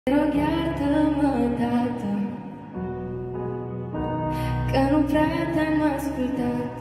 Te rog, iartă-mă, tată, că nu prea te-am ascultat.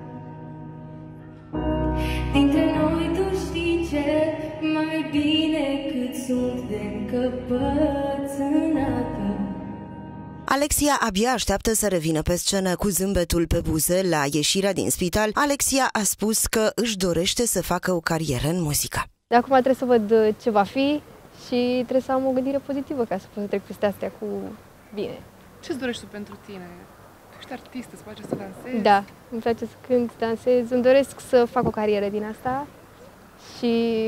Dintre noi tu știi ce mai bine cât sunt de încăpățânată. Alexia abia așteaptă să revină pe scenă cu zâmbetul pe buze. La ieșirea din spital, Alexia a spus că își dorește să facă o carieră în muzică. De acum trebuie să văd ce va fi și trebuie să am o gândire pozitivă ca să pot să trec peste astea cu bine. Ce-ți dorești tu pentru tine? Tu ești artistă, îți place să dansezi? Da, îmi place să cânt, să dansez. Îmi doresc să fac o carieră din asta și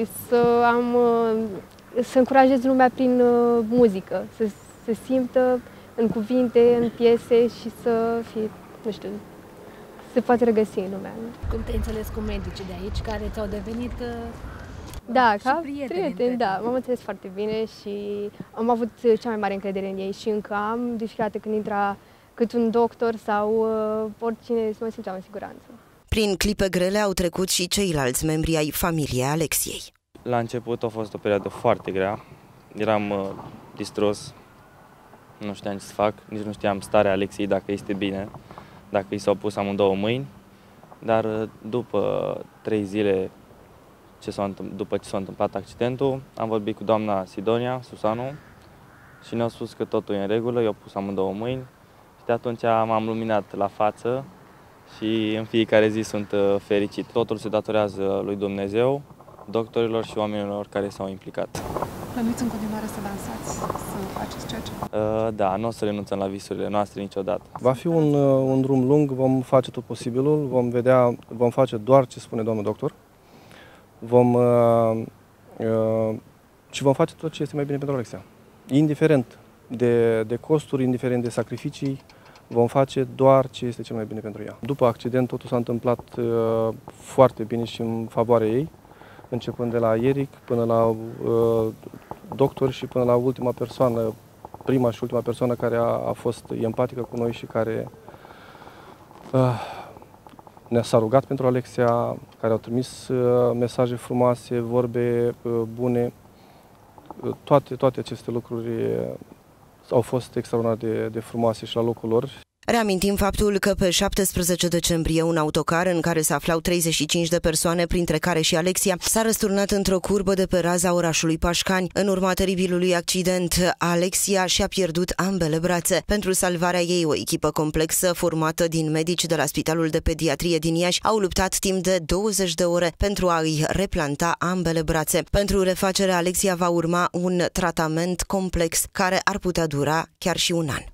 să încurajez lumea prin muzică, să se simtă în cuvinte, în piese și să fie, nu știu, să se poate regăsi în lumea. Cum te-ai înțeles cu medicii de aici, care ți-au devenit da, ca prieteni, da, m-am înțeles foarte bine și am avut cea mai mare încredere în ei și încă am, de fiecare când intra cât un doctor sau oricine, să mă simțeam în siguranță. Prin clipe grele au trecut și ceilalți membri ai familiei Alexiei. La început a fost o perioadă foarte grea, eram distrus, nu știam ce să fac, nici nu știam starea Alexiei, dacă este bine, dacă i s-au pus amândouă mâini, dar după 3 zile, după ce s-a întâmplat accidentul, am vorbit cu doamna Sidonia Susanu și ne-a spus că totul e în regulă, i-au pus amândouă mâini și de atunci m-am luminat la față și în fiecare zi sunt fericit. Totul se datorează lui Dumnezeu, doctorilor și oamenilor care s-au implicat. Plănuiți în continuare să dansați, să faceți ceea ce... Da, nu o să renunțăm la visurile noastre niciodată. Va fi un drum lung, vom face tot posibilul, vom face doar ce spune domnul doctor. Și vom face tot ce este mai bine pentru Alexia. Indiferent de costuri, indiferent de sacrificii, vom face doar ce este cel mai bine pentru ea. După accident, totul s-a întâmplat foarte bine și în favoarea ei, începând de la Eric până la doctor și până la ultima persoană, prima și ultima persoană care a fost empatică cu noi și care ne-a rugat pentru Alexia, care au trimis mesaje frumoase, vorbe bune. Toate aceste lucruri au fost extraordinar de frumoase și la locul lor. Reamintim faptul că pe 17 decembrie un autocar în care se aflau 35 de persoane, printre care și Alexia, s-a răsturnat într-o curbă de pe raza orașului Pașcani. În urma teribilului accident, Alexia și-a pierdut ambele brațe. Pentru salvarea ei, o echipă complexă formată din medici de la Spitalul de Pediatrie din Iași au luptat timp de 20 de ore pentru a-i replanta ambele brațe. Pentru refacerea Alexia va urma un tratament complex care ar putea dura chiar și un an.